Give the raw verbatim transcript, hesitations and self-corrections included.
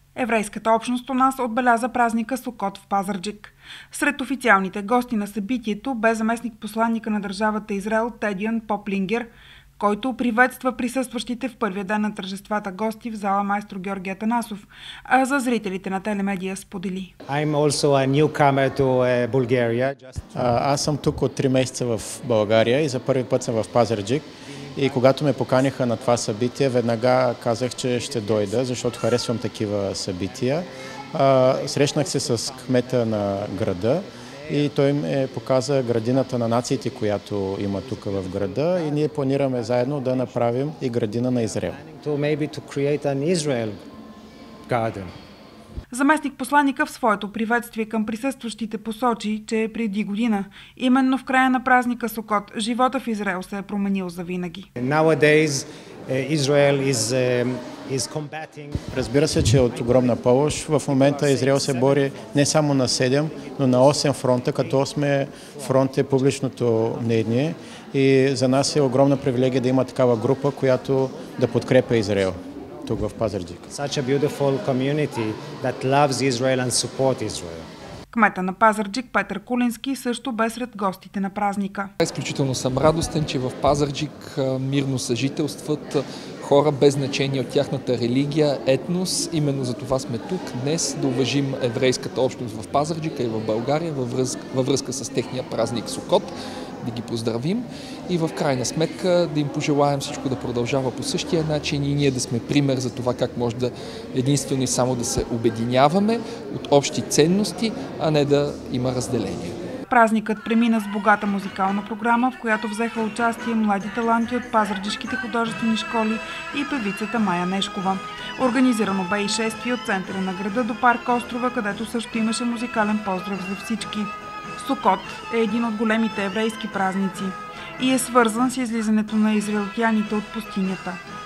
Еврейската общност у нас отбеляза празника Сукот в Пазарджик. Сред официалните гости на събитието бе заместник-посланника на държавата Израел Тедиан Поплингер, който приветства присъстващите в първия ден на тържествата гости в зала Майстор Георги Атанасов, а за зрителите на телемедия сподели. I'm also a newcomer to Bulgaria. Аз съм тук от три месеца в България и за първи път съм в Пазарджик. И когато ме поканиха на това събитие, веднага казах, че ще дойда, защото харесвам такива събития. Срещнах се с кмета на града и той ме показа градината на нациите, която има тук в града, и ние планираме заедно да направим и градина на Израел. Заместник-посланика в своето приветствие към присъстващите посочи, че преди година, именно в края на празника Сукот, живота в Израел се е променил завинаги. Разбира се, че е от огромна помощ. В момента Израел се бори не само на седем, но на осем фронта, като осми фронт е публичното мнение. И за нас е огромна привилегия да има такава група, която да подкрепя Израел тук в Пазарджик. Кмета на Пазарджик Петър Кулински също бе сред гостите на празника. Изключително съм радостен, че в Пазарджик мирно съжителстват хора без значение от тяхната религия, етнос. Именно за това сме тук днес, да уважим еврейската общност в Пазарджика и в България във връзка, във връзка с техния празник Сукот, да ги поздравим и в крайна сметка да им пожелаем всичко да продължава по същия начин и ние да сме пример за това как може да единствено и само да се обединяваме от общи ценности, а не да има разделение. Празникът премина с богата музикална програма, в която взеха участие млади таланти от пазарджишките художествени школи и певицата Мая Нешкова. Организирано бе и шествие от центъра на града до парк Острова, където също имаше музикален поздрав за всички. Сукот е един от големите еврейски празници и е свързан с излизането на израелтяните от пустинята.